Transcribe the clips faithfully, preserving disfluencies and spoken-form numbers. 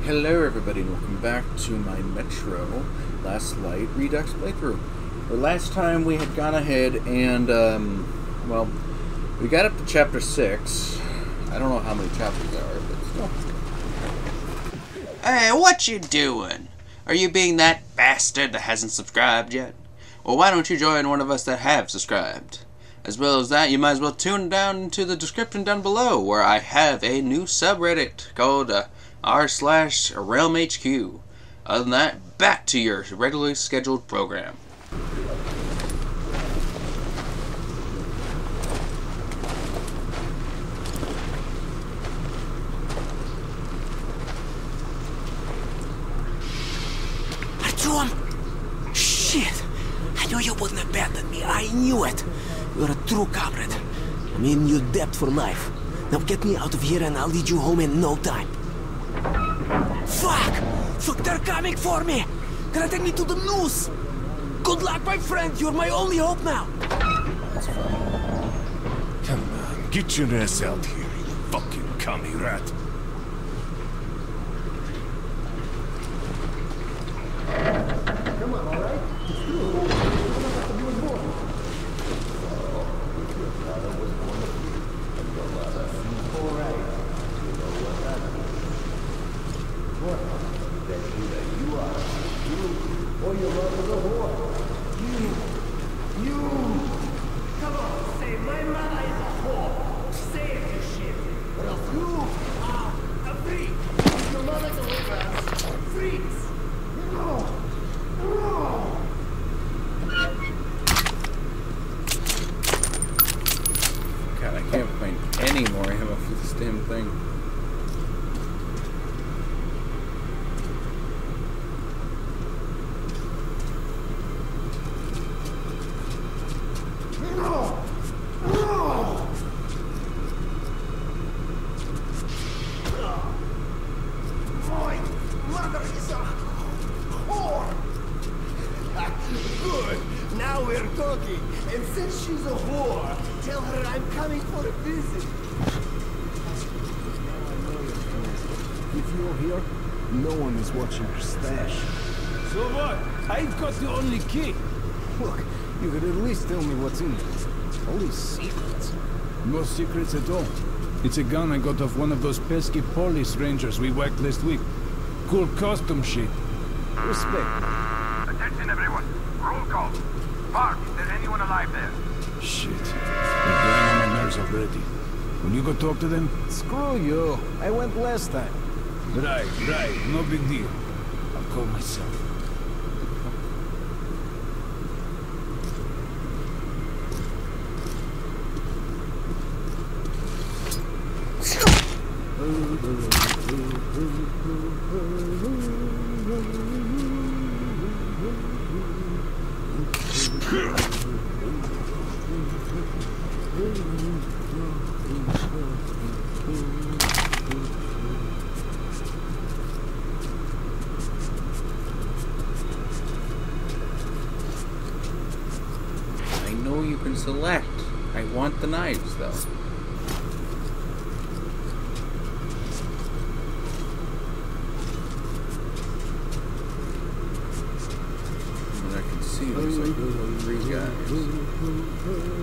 Hello everybody and welcome back to my Metro Last Light Redux playthrough. The last time we had gone ahead and, um, well, we got up to chapter six. I don't know how many chapters there are, but still. Hey, what you doing? Are you being that bastard that hasn't subscribed yet? Well, why don't you join one of us that have subscribed? As well as that, you might as well tune down into the description down below, where I have a new subreddit called uh, r slash realm H Q. Other than that, back to your regularly scheduled program. I drew him! Shit! I knew you wouldn't abandon me. I knew it! You're a true comrade. I'm in your debt for life. Now get me out of here and I'll lead you home in no time. Fuck! Fuck, they're coming for me! Gonna take me to the noose! Good luck, my friend! You're my only hope now! Come on, get your ass out here, you fucking commie rat. Come on, alright? It's true. You don't have to be involved. Alright. You know what that means. What? That either you are, you, or your mother's a whore. You, you. Come on, say my mother is a whore. Say it, you shit. Or else you are a freak. Your mother's a whore. Freaks. No. No. God, I can't find any more ammo for this damn thing. No. No. My mother is a whore. Good. Now we're talking. And since she's a whore, tell her I'm coming for a visit. If you're here, no one is watching your stash. So what? I've got the only key. Look, you could at least tell me what's in it. All these secrets. No secrets at all. It's a gun I got off one of those pesky police rangers we whacked last week. Cool custom shit. Respect. Attention everyone. Roll call. Park, is there anyone alive there? Shit. They're getting on my nerves already. Will you go talk to them? Screw you. I went last time. Right, right. No big deal. I'll call myself. I know you can select. I want the knives though. And I can see there's like three guys.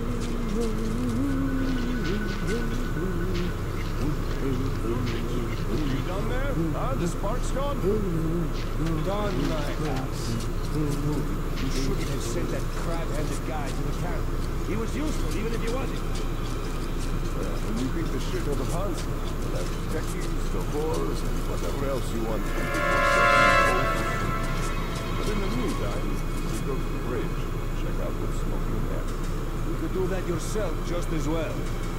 You done there? Huh? The spark's gone? Done, my house. You shouldn't have sent that crab-headed guy to the camp. He was useful, even if he wasn't. Well, when you beat the shit out of Hans, you'll have the techies, the whores, and whatever else you want. But in the meantime, you go to the bridge, check out what's smoking there. You could do that yourself just as well.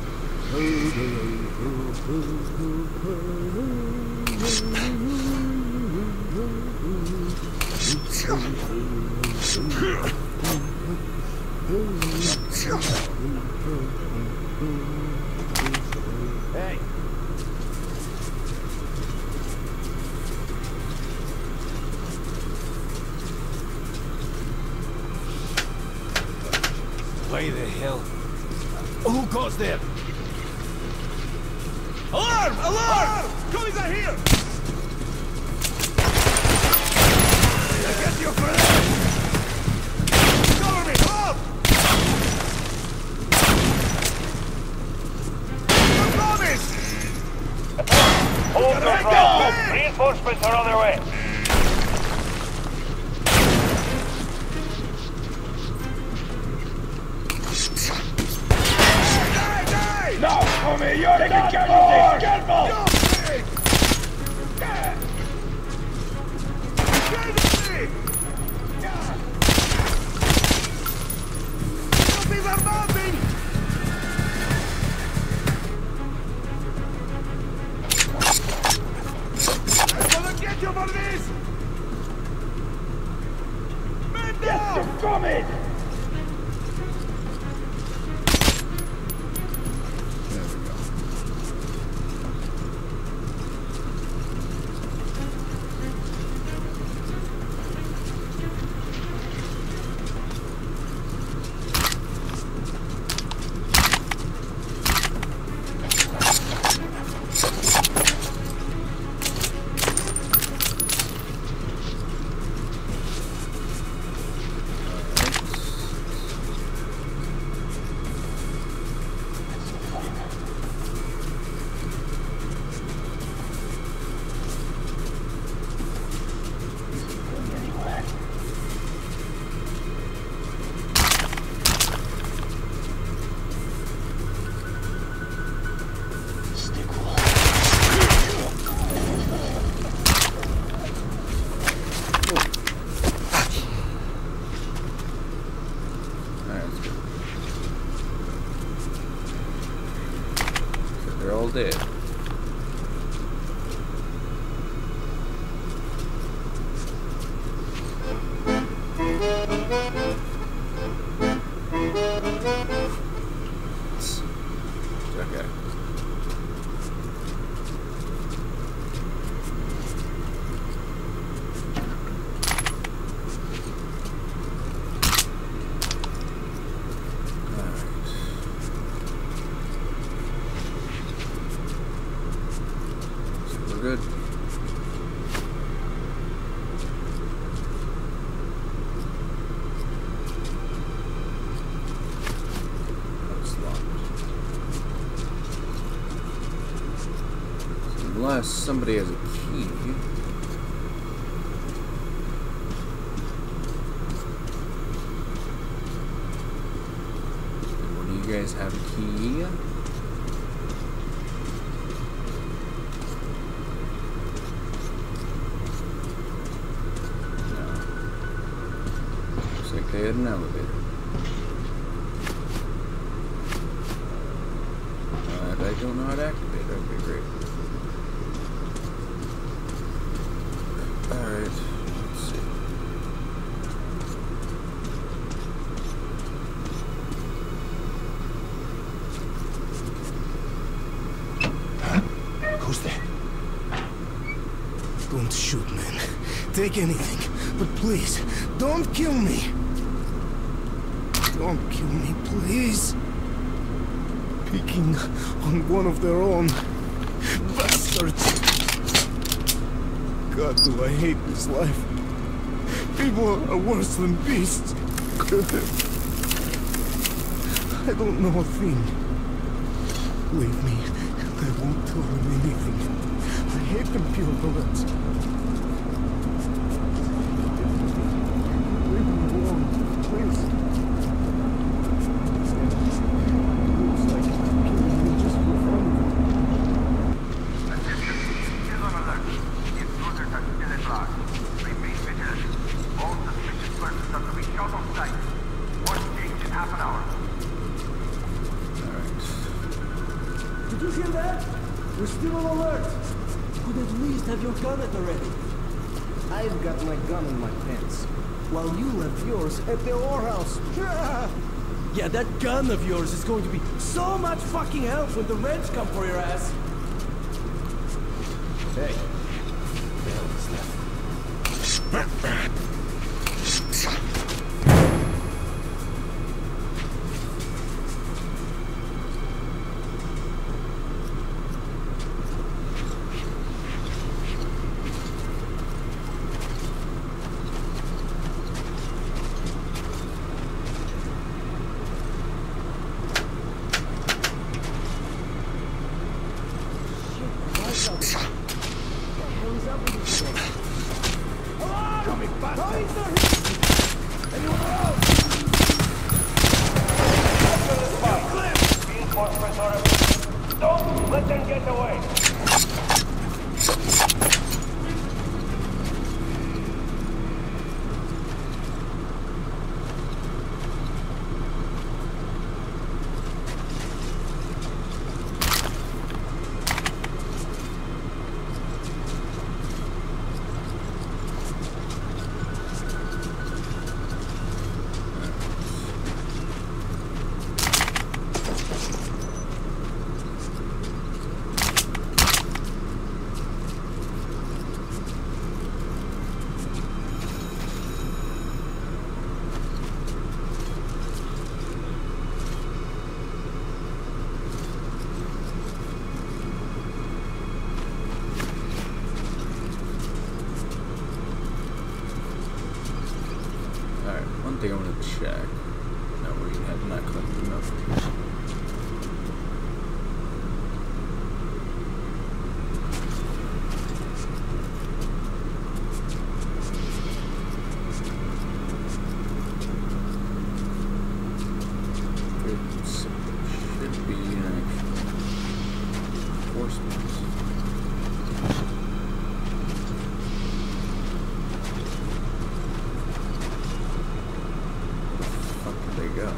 Hey! Why the hell? Who goes there? Alarm! Alarm! Commies are here! Reinforcements are on their way. No, homie, you're the careful! Careful! Yes, you're coming! They're all dead. Okay. Good. That's locked. Unless somebody has a key. What do you guys have a key? They had an elevator. Uh, I don't know how to activate. That would be great. Alright, let's see. Who's there? Don't shoot, man. Take anything, but please, don't kill me. Don't kill me, please. Picking on one of their own. Bastards. God, do I hate this life. People are worse than beasts. I don't know a thing. Leave me, and I won't tell them anything. I hate them, pure bullets. Leave me alone, please. We're still on alert. Could at least have your gun at the ready. I've got my gun in my pants, while you left yours at the whorehouse. Yeah, that gun of yours is going to be so much fucking help when the Reds come for your ass. Hey, what the hell is that? Reinforcements are available. Don't let them get away. One thing I want to check. No, we have not collected the notification. It should be an actual enforcement. Go.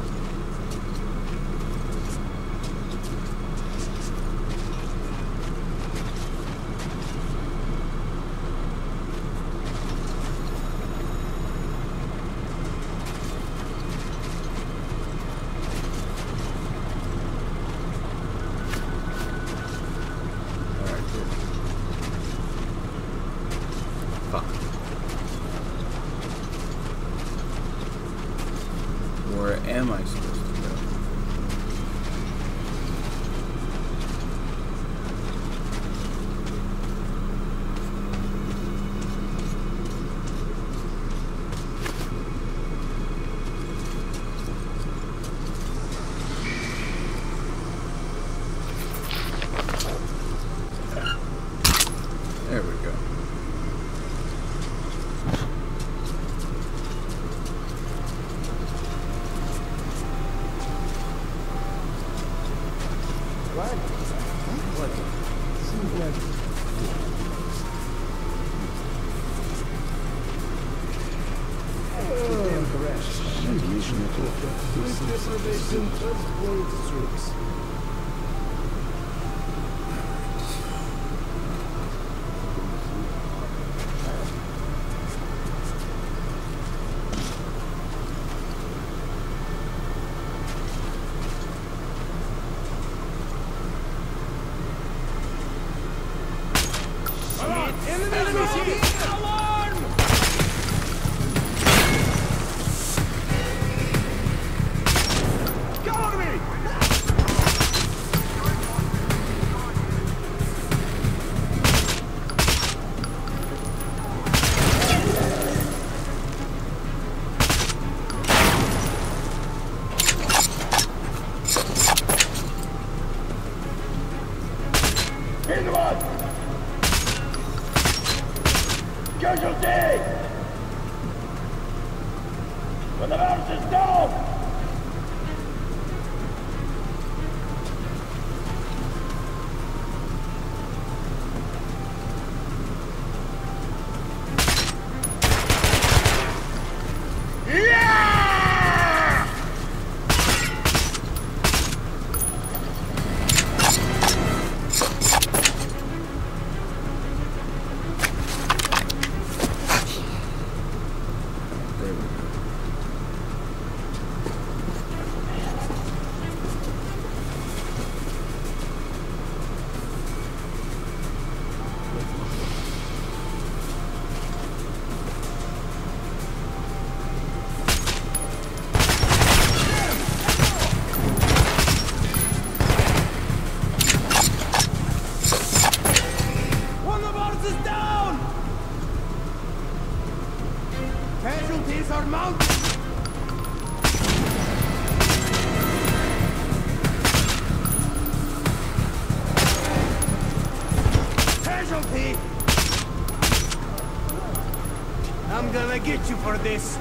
Alright, good. Fuck. Where am I supposed to go? There we go. Casualty! When the mouse is down! Casualties are mounted! Casualty! I'm gonna get you for this.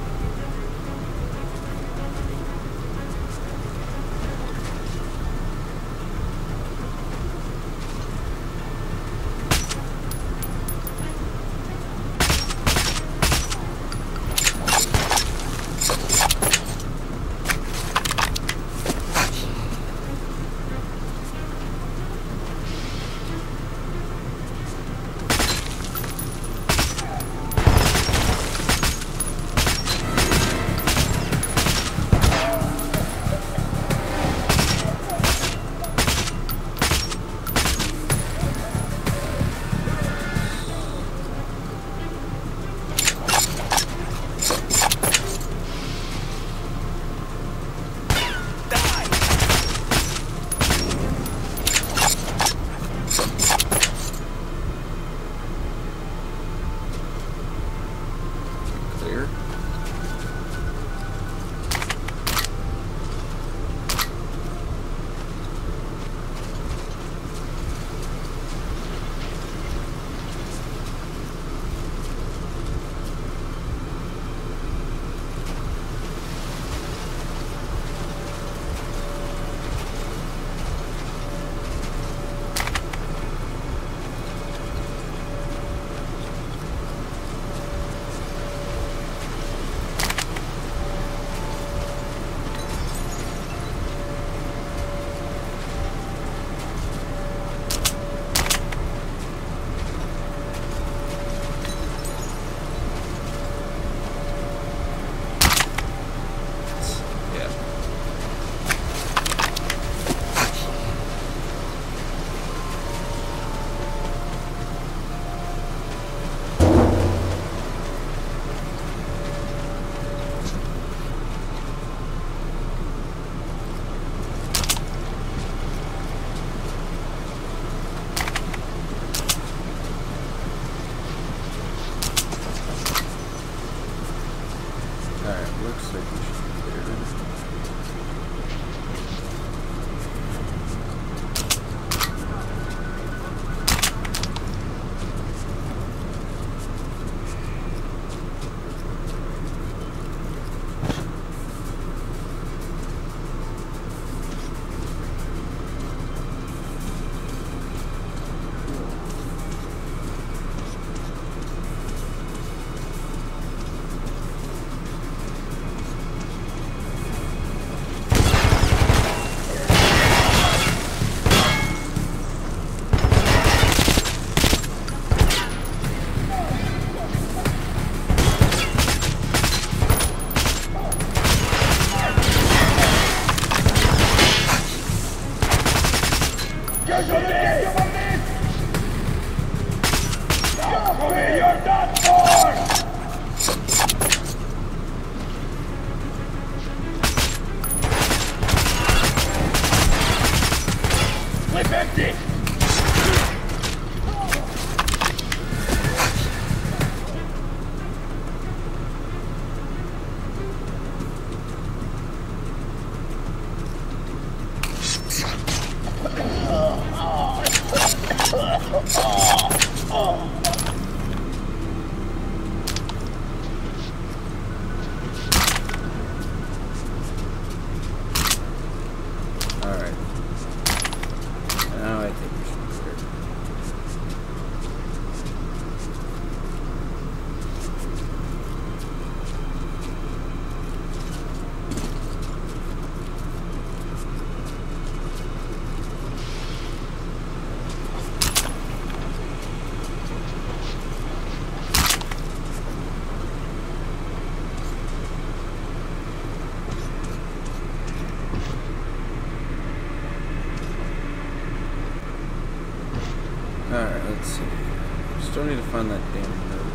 Alright, let's see. Still need to find that damn note.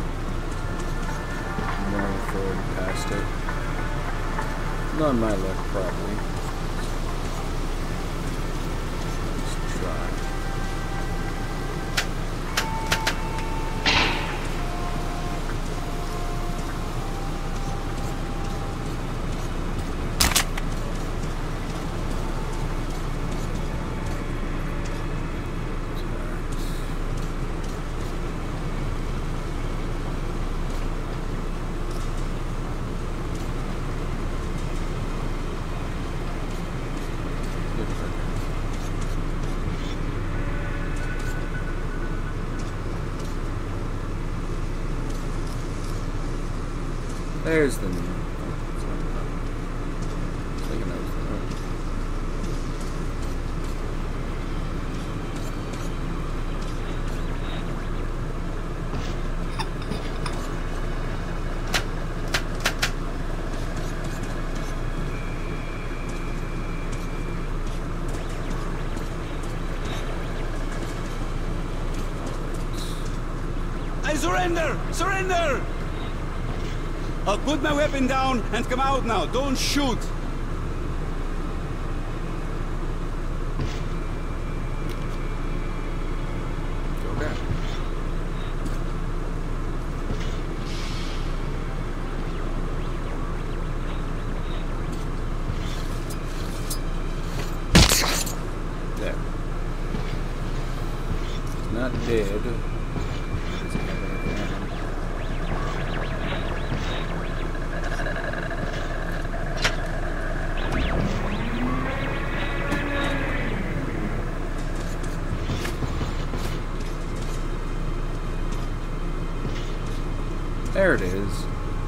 I'm running forward and past it. Not my luck, probably. Let's try. There's the new. I surrender! Surrender! I'll put my weapon down and come out now. Don't shoot! Okay. There. Not dead. There it is.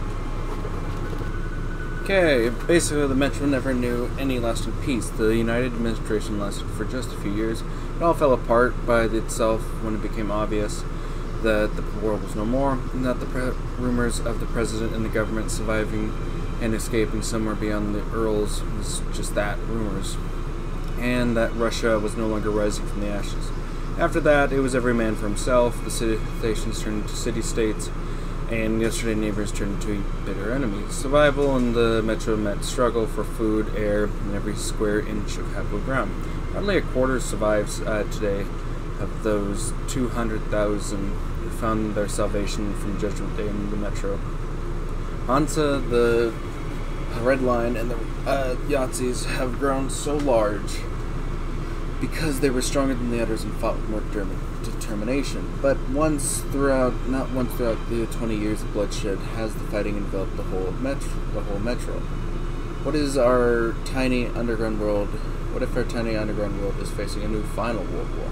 Okay, basically the Metro never knew any lasting peace. The United administration lasted for just a few years. It all fell apart by itself when it became obvious that the world was no more, and that the pre rumors of the president and the government surviving and escaping somewhere beyond the Urals was just that, rumors. And that Russia was no longer rising from the ashes. After that, it was every man for himself. The city-stations turned into city-states, and yesterday neighbors turned into bitter enemies. Survival in the Metro meant struggle for food, air, and every square inch of habitable ground. Hardly a quarter survives uh, today of those two hundred thousand who found their salvation from Judgment Day in the Metro. Hansa, the Red Line, and the uh, Yahtzees have grown so large because they were stronger than the others and fought with more determination. But once throughout, not once throughout the twenty years of bloodshed, has the fighting enveloped the whole metro. The whole metro. What is our tiny underground world? What if our tiny underground world is facing a new final world war?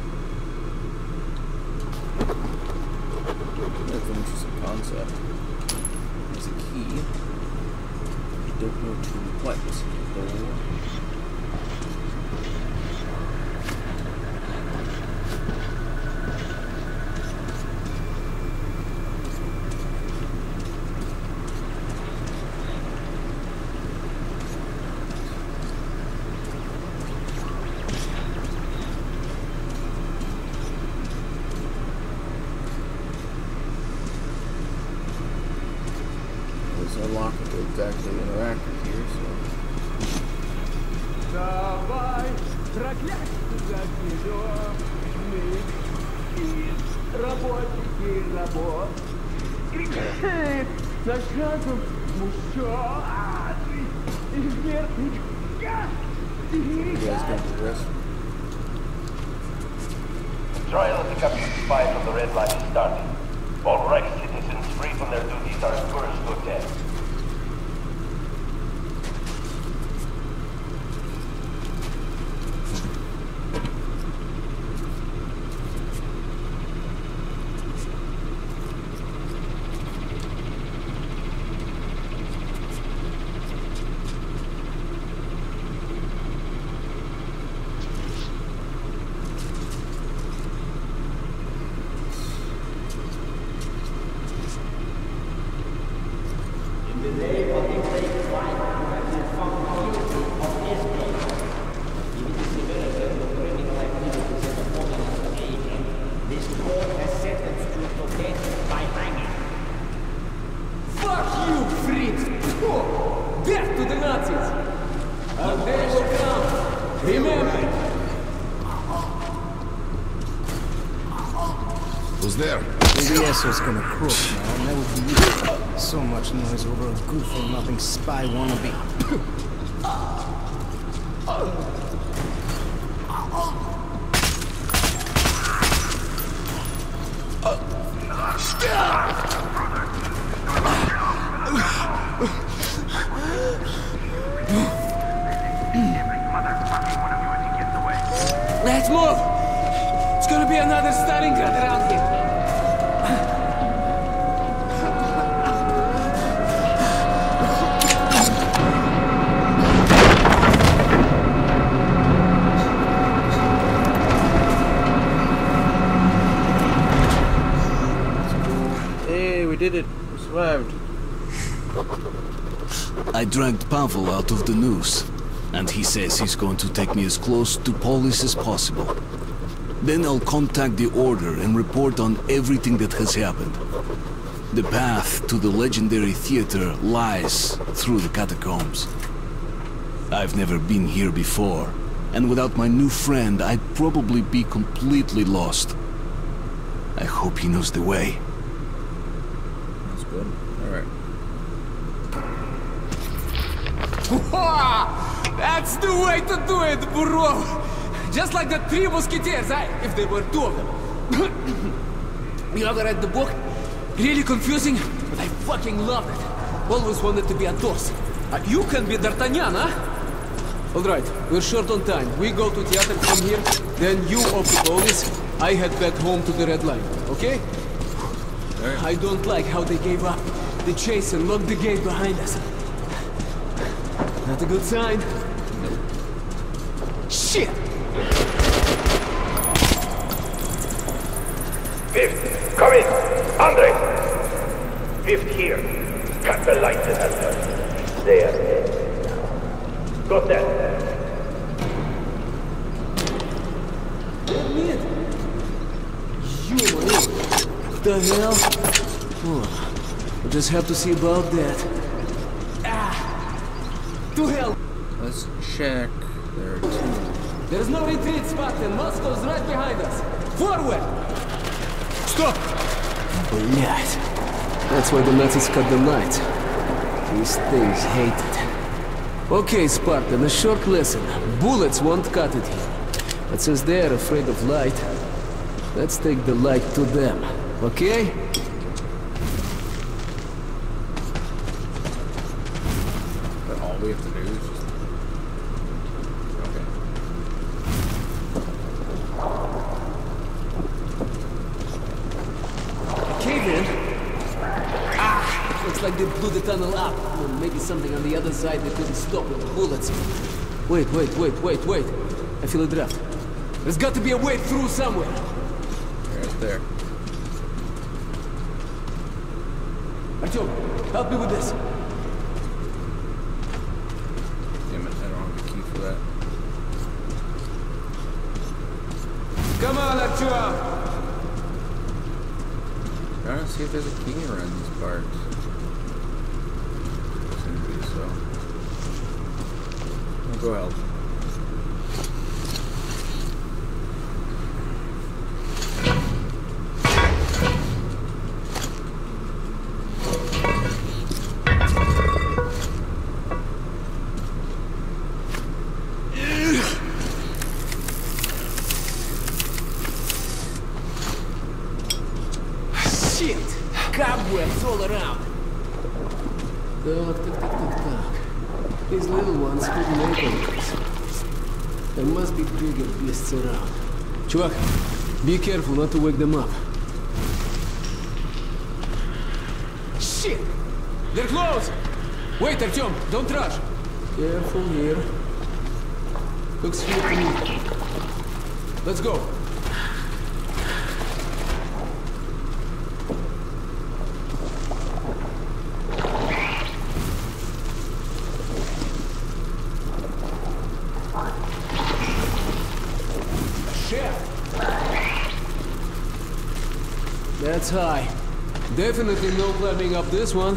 That's an interesting concept. There's a key. I don't know to what. Though. Unlock it to exactly interact with here, so. Давай, проклятие закидо, мы работники работ. Кричит за шагом мужчины и смертных. You guys going to the rest? The trial of the Captain Spy from the Red Line is starting. All Reich citizens free from their duties are encouraged to attend. Who's there? The asshole's gonna croak, man. That would be you. So much noise over a good-for-nothing spy wannabe. Let's move! It's gonna be another Stalingrad around here. we did it. We survived. I dragged Pavel out of the noose, and he says he's going to take me as close to Polis as possible. Then I'll contact the Order and report on everything that has happened. The path to the legendary theater lies through the catacombs. I've never been here before, and without my new friend, I'd probably be completely lost. I hope he knows the way. That's good. Alright. That's the way to do it, bro! Just like the three musketeers, eh? If there were two of them. You ever read the book? Really confusing, but I fucking loved it. Always wanted to be a Athos. Uh, you can be D'Artagnan, huh? Alright, we're short on time. We go to theater from here, then you off to Polis. I head back home to the Red Line, okay? Right. I don't like how they gave up the chase and locked the gate behind us. Not a good sign. Nope. Shit! Fifth, come in! Andre! Fifth here. Cut the lights and help. They are dead now. Got that? Damn it! You, man. The hell? Oh, we'll just have to see about that. Ah! To hell! Let's check. There are two. There's no retreat spot and Moscow's right behind us. Forward! Stop! Блять. That's why the Nazis cut the lights. These things hate it. Okay, Spartan, a short lesson. Bullets won't cut it here. But since they're afraid of light, let's take the light to them. Okay? But all we have to do is just... Okay. Cave in? Ah! Looks like they blew the tunnel up. Or maybe something on the other side they couldn't stop with the bullets. Wait, wait, wait, wait, wait. I feel a draft. There's got to be a way through somewhere. Right there. Artyom, help me with this. Damn it, I don't have the key for that. Come on, Artyom! Trying to see if there's a key around these parts. Seems to be so. I'll go help. Cobwebs all around. Так, так, так, так, так. These little ones couldn't open this. There must be bigger beasts around. Чувак, be careful not to wake them up. Shit! They're close! Wait, Artyom, don't rush. Careful here. Looks clear to me. Let's go. That's high. Definitely no climbing up this one.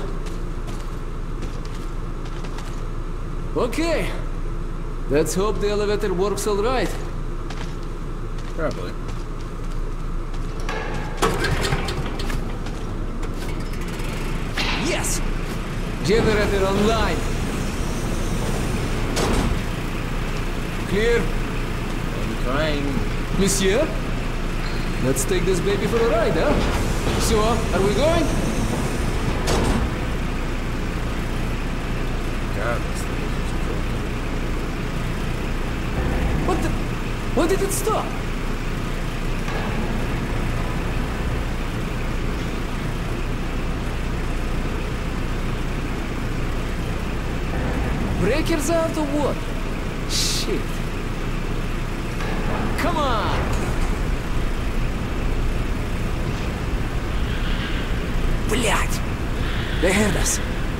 Okay. Let's hope the elevator works all right. Probably. Yes! Generator online. Clear. I'm trying. Monsieur? Let's take this baby for a ride, huh? So, are we going? God, this thing is just broken. What the... Why did it stop? Breakers out or what? Shit. Come on! Блядь! They heard us.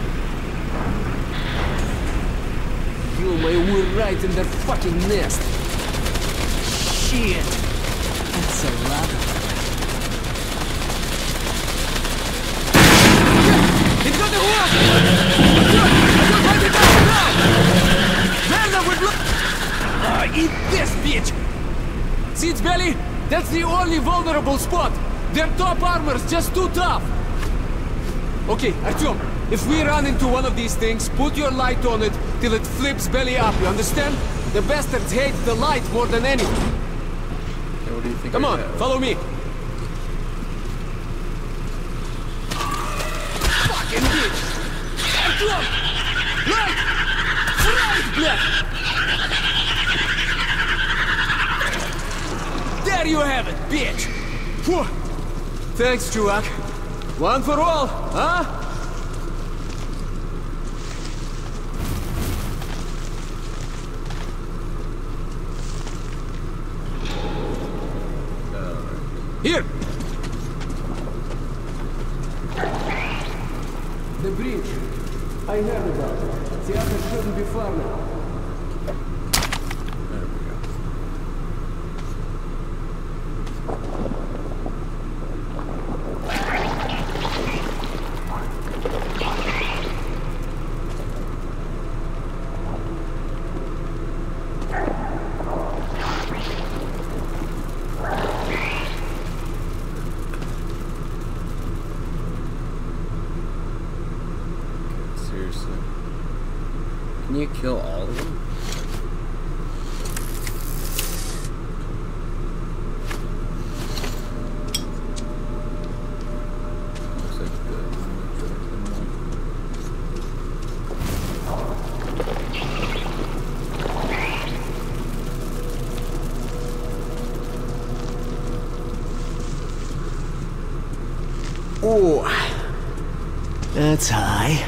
You, my, we're right in their fucking nest. Shit! That's a lot of them. It's got the hook! I don't find it out now! Werner would look... Ah, eat this, bitch! See its belly? That's the only vulnerable spot! Their top armor's just too tough! Okay, Artyom, if we run into one of these things, put your light on it till it flips belly up, you understand? The bastards hate the light more than anything. Hey, what do you think? Come I on, have? follow me. Fucking bitch! Artyom! Light! Right, блядь! There you have it, bitch! Whew. Thanks, чувак. One for all, huh? Here! The bridge. I heard about it. The others shouldn't be far now. There we go. Seriously. Can you kill all of them? Looks like good. Oh, that's high.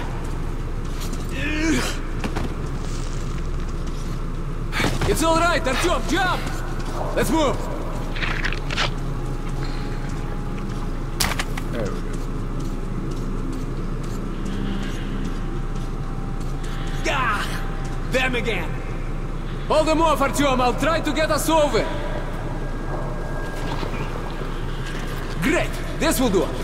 It's all right, Artyom, jump! Let's move! There we go. Ah! Them again! Hold them off, Artyom, I'll try to get us over! Great! This will do it!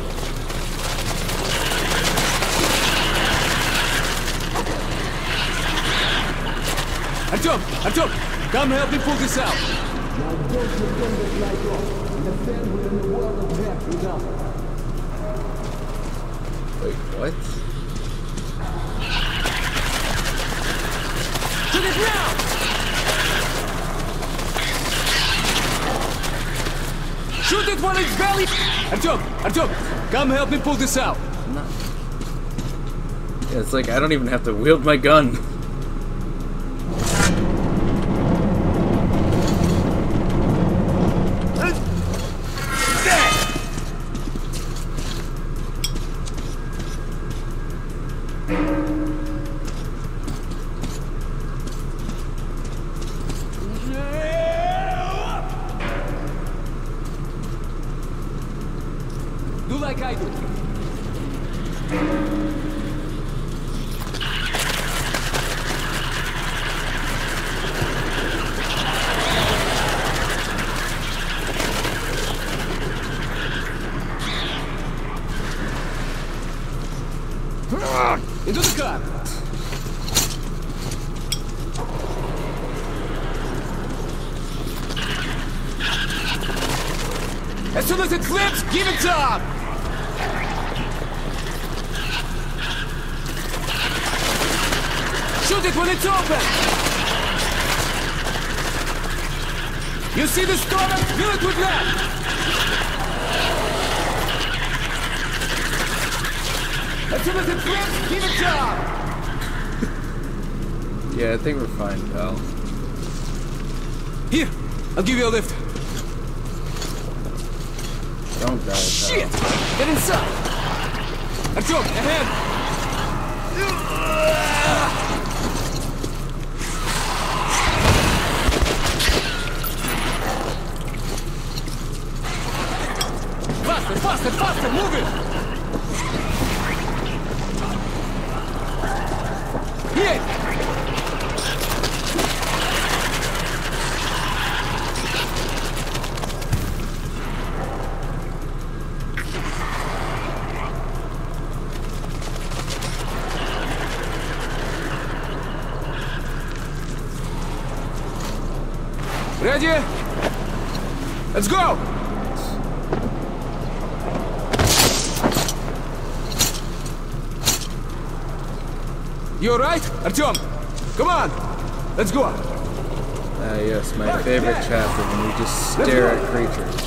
Artyom! Artyom! Come help me pull this out! Now don't you turn this light off. Understand we're in the world of death without it. Wait, what? To the ground! Shoot it while it's belly! Artyom! Artyom! Come help me pull this out! No. Yeah, it's like I don't even have to wield my gun. Do like I do. Into the car. As soon as it flips, give it up. Shoot it when it's open! You see the storm? Fill it with that! As soon as it flips, give it up! Yeah, I think we're fine, pal. Here, I'll give you a lift. Don't die, pal. Shit! Get inside! Artyom, ahead! Faster, faster, faster, move it! Ready? Let's go! You alright, Artyom? Come on! Let's go! Ah, yes, my favorite chapter when we just stare at creatures.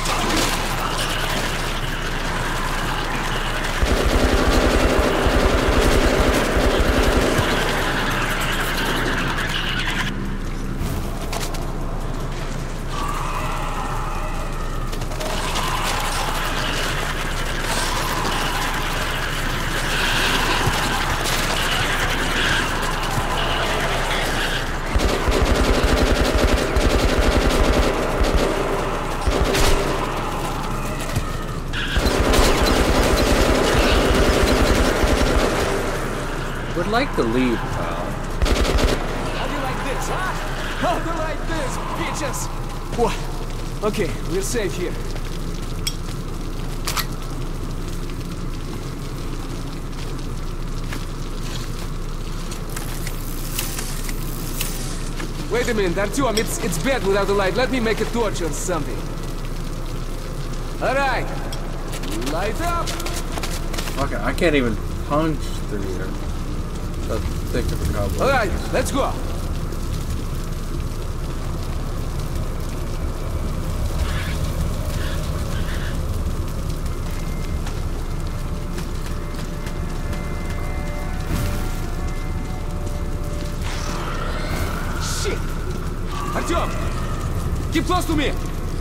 Would like to leave, pal. How do you like this, huh? How do you like this, bitches? What? Okay, we're safe here. Wait a minute, Artyom, it's, it's bad without the light. Let me make a torch or something. Alright. Light up! Fuck it, I can't even punch through here. That's thick of a cobweb. Alright, let's go! Shit! Artyom! Keep close to me!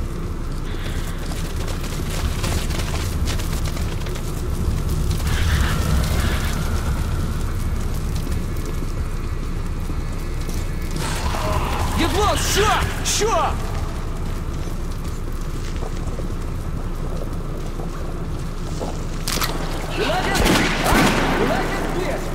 Get close! Sure! Sure! You like it? Huh? You like it? Yes!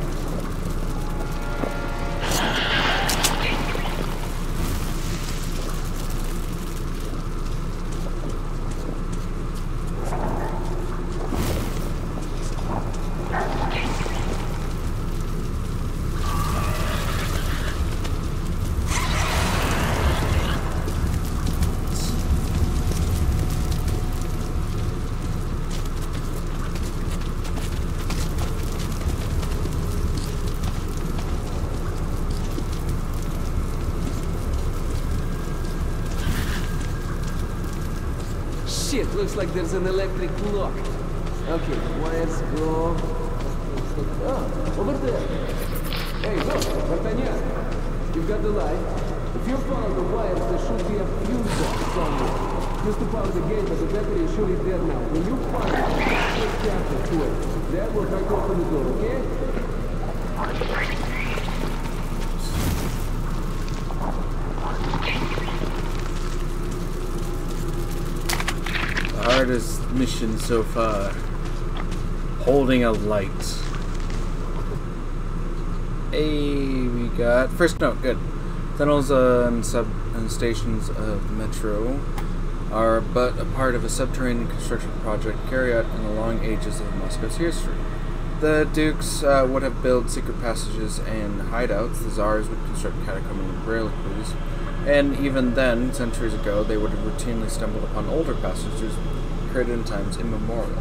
Shit, looks like there's an electric lock. Okay, the wires go... Oh, over there. Hey, look, D'Artagnan. You've got the light. If you follow the wires, there should be a fuse box somewhere. Used to power the gate, but the battery is surely dead now. When you find it, take capture to it. Then we'll try to open the door, okay? Hardest mission so far. Holding a light. Hey, we got first note. Good. Tunnels uh, and sub and stations of the metro are but a part of a subterranean construction project carried out in the long ages of Moscow's history. The dukes uh, would have built secret passages and hideouts. The czars would construct catacomb and reliquaries. And even then, centuries ago, they would have routinely stumbled upon older passages created in times immemorial.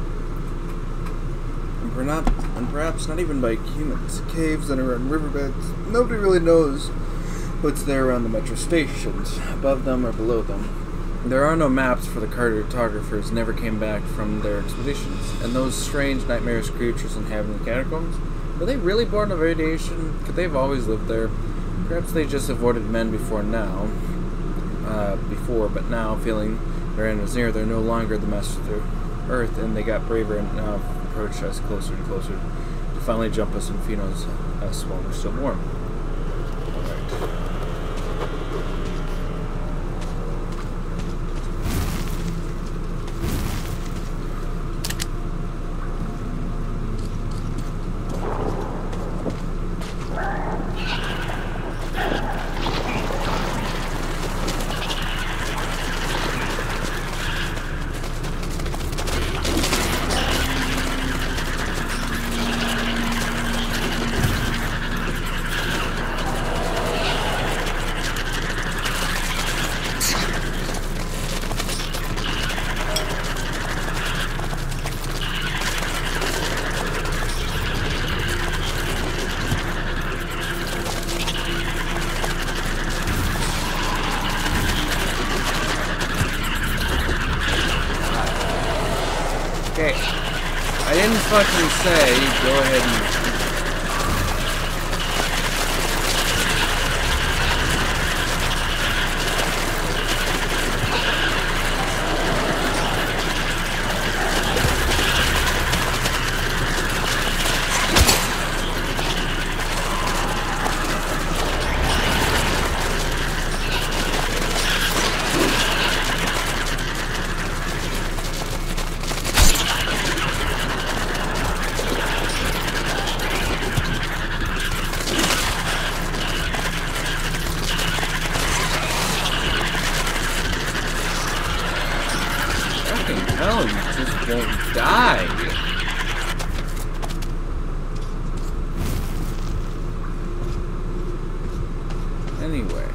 And perhaps, and perhaps not even by humans. Caves that are in riverbeds. Nobody really knows what's there around the metro stations, above them or below them. There are no maps, for the cartographers never came back from their expeditions. And those strange, nightmarish creatures inhabiting the catacombs, were they really born of radiation? Could they have always lived there? Perhaps they just avoided men before now, uh, before, but now, feeling their end was near, they're no longer the masters of the earth, and they got braver and now approach us closer and closer to finally jump us and feed us, us while we're still warm. Alright. fucking say, go ahead and... hell, you just won't die. Anyway.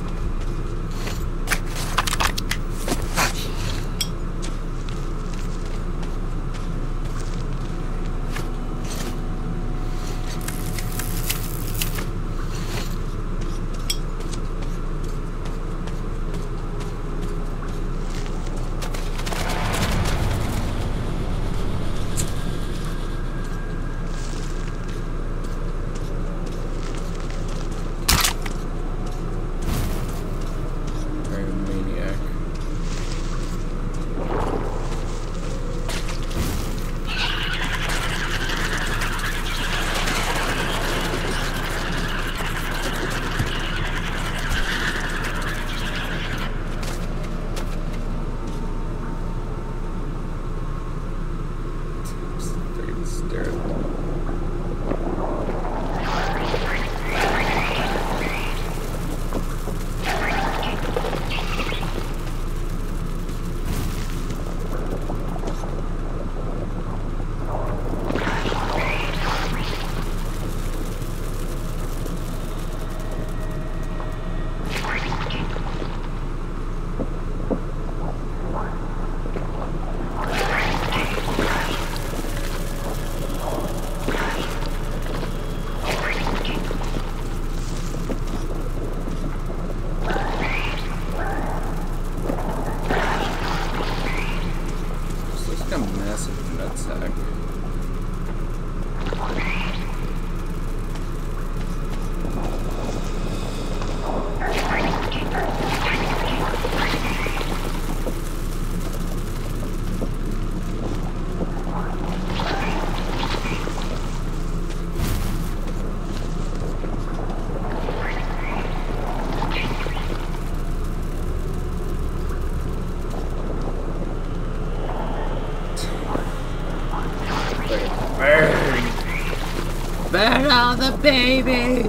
Burn all the babies!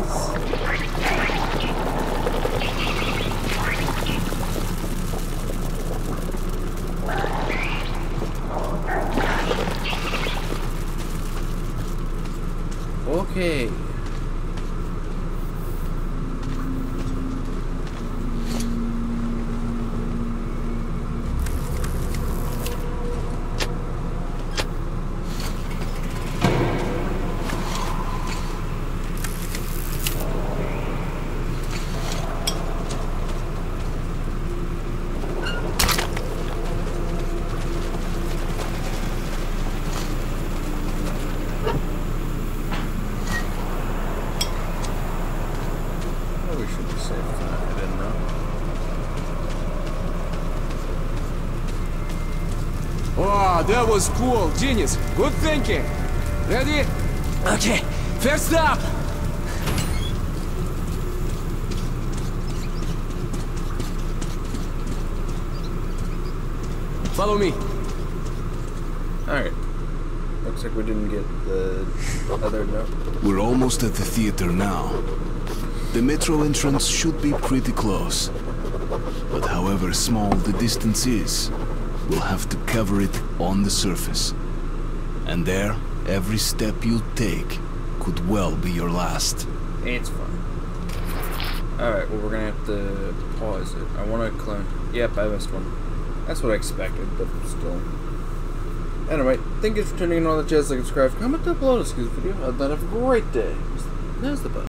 Okay. Oh, that was cool. Genius. Good thinking. Ready? Okay. First up. Follow me. Alright. Looks like we didn't get the other note. We're almost at the theater now. The metro entrance should be pretty close. But however small the distance is, we'll have to cover it on the surface. And there, every step you take could well be your last. It's fine. Alright, well we're gonna have to pause it. I wanna clone. Yep, I missed one. That's what I expected, but still. Anyway, thank you for tuning in on the jazz. Like, subscribe, comment down below to see this video. I'd have a great day. There's the button.